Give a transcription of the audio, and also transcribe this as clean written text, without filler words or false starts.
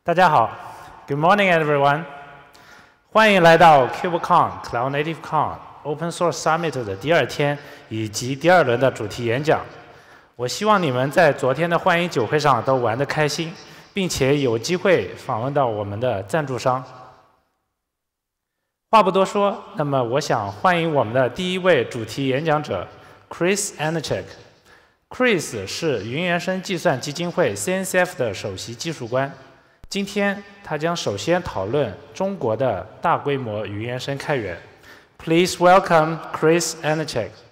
大家好 ，Good morning everyone， 欢迎来到 KubeCon Cloud Native Con Open Source Summit 的第2天以及第2轮的主题演讲。我希望你们在昨天的欢迎酒会上都玩得开心，并且有机会访问到我们的赞助商。话不多说，那么我想欢迎我们的第1位主题演讲者 Chris Aniszczyk。Chris 是云原生计算基金会 CNCF 的首席技术官。今天他将首先讨论中国的大规模云原生开源。Please welcome Chris Aniszczyk.